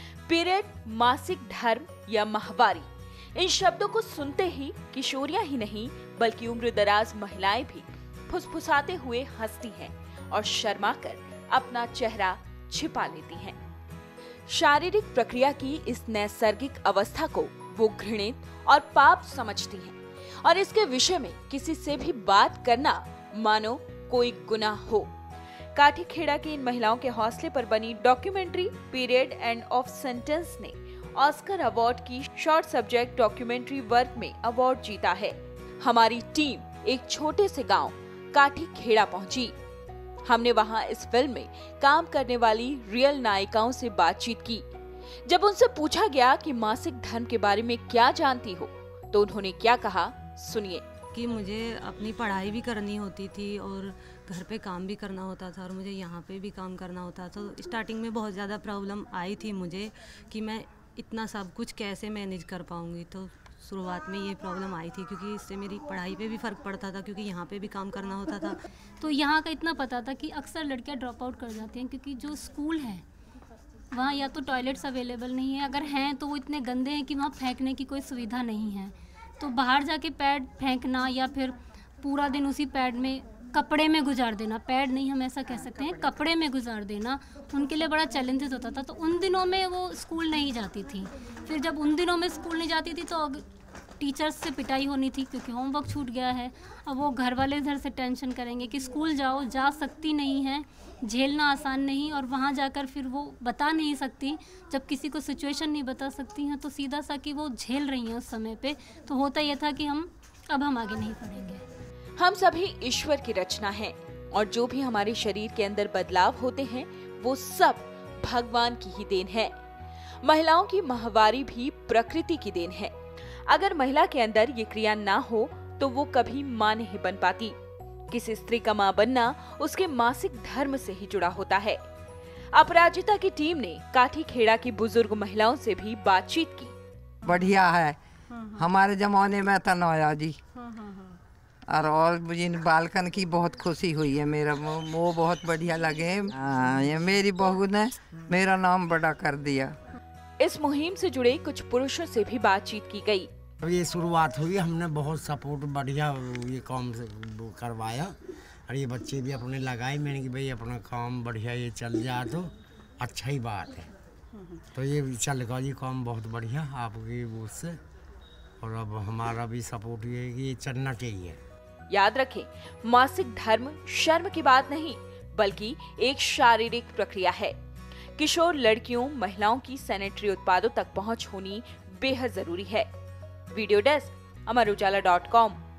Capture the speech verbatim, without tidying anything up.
Period, मासिक धर्म या माहवारी, इन शब्दों को सुनते ही किशोरियां ही नहीं बल्कि उम्रदराज महिलाएं भी फुसफुसाते हुए हंसती हैं और शर्माकर अपना चेहरा छिपा लेती हैं। शारीरिक प्रक्रिया की इस नैसर्गिक अवस्था को वो घृणित और पाप समझती हैं और इसके विषय में किसी से भी बात करना मानो कोई गुनाह हो। काठी खेड़ा की इन महिलाओं के हौसले पर बनी documentary period end of sentence ने ऑस्कर अवार्ड की शॉर्ट सब्जेक्ट डॉक्यूमेंट्री वर्ग में अवार्ड जीता है। हमारी टीम एक छोटे से गांव काठी खेड़ा पहुंची। हमने वहां इस फिल्म में काम करने वाली रियल नायिकाओं से बातचीत की। जब उनसे पूछा गया कि मासिक धर्म के बारे में क्या जानती हो, तो उन्होंने क्या कहा, सुनिए। कि मुझे अपनी पढ़ाई भी करनी होती थी और घर पे काम भी करना होता था और मुझे यहाँ पे भी काम करना होता था। तो स्टार्टिंग में बहुत ज़्यादा प्रॉब्लम आई थी मुझे कि मैं इतना सब कुछ कैसे मैनेज कर पाऊँगी। तो शुरुआत में ये प्रॉब्लम आई थी क्योंकि इससे मेरी पढ़ाई पे भी फ़र्क पड़ता था क्योंकि यहाँ पे भी काम करना होता था। तो यहाँ का इतना पता था कि अक्सर लड़कियाँ ड्रॉप आउट कर जाती हैं क्योंकि जो स्कूल है वहाँ या तो टॉयलेट्स अवेलेबल नहीं है, अगर हैं तो वो इतने गंदे हैं कि वहाँ फेंकने की कोई सुविधा नहीं है। तो बाहर जाके पैड फेंकना या फिर पूरा दिन उसी पैड में कपड़े में गुजार देना, पैड नहीं हम ऐसा कह सकते हैं, कपड़े में गुजार देना उनके लिए बड़ा चैलेंजेस होता था। तो उन दिनों में वो स्कूल नहीं जाती थी। फिर जब उन दिनों में स्कूल नहीं जाती थी तो टीचर्स से पिटाई होनी थी क्योंकि होमवर्क छूट गया है। अब वो घर वाले इधर से टेंशन करेंगे कि स्कूल जाओ, जा सकती नहीं है, झेलना आसान नहीं, और वहाँ जाकर फिर वो बता नहीं सकती। जब किसी को सिचुएशन नहीं बता सकती हैं तो सीधा सा कि वो झेल रही हैं उस समय पे। तो होता यह था कि हम अब हम आगे नहीं पढ़ेंगे। हम सभी ईश्वर की रचना हैं और जो भी हमारे शरीर के अंदर बदलाव होते हैं वो सब भगवान की ही देन है। महिलाओं की माहवारी भी प्रकृति की देन है। अगर महिला के अंदर ये क्रिया ना हो तो वो कभी मां नहीं बन पाती। किसी स्त्री का मां बनना उसके मासिक धर्म से ही जुड़ा होता है। अपराजिता की टीम ने काठी खेड़ा की बुजुर्ग महिलाओं से भी बातचीत की। बढ़िया है, हमारे जमाने में था नया जी। और और मुझे बालकन की बहुत खुशी हुई है, मेरा वो बहुत बढ़िया लगे। आ, ये मेरी बहू ने मेरा नाम बड़ा कर दिया। इस मुहिम से जुड़े कुछ पुरुषों से भी बातचीत की गई। ये शुरुआत हुई, हमने बहुत सपोर्ट बढ़िया ये काम करवाया और ये बच्चे भी अपने लगाए। मैंने कि भाई अपना काम बढ़िया ये चल जाए तो अच्छा ही बात है। तो ये चल गया ये काम बहुत बढ़िया आपकी उससे, और अब हमारा भी सपोर्ट ये है कि ये चलना चाहिए। याद रखें, मासिक धर्म शर्म की बात नहीं बल्कि एक शारीरिक प्रक्रिया है। किशोर लड़कियों, महिलाओं की सैनिटरी उत्पादों तक पहुंच होनी बेहद जरूरी है। Video desk Amar Ujala dot com.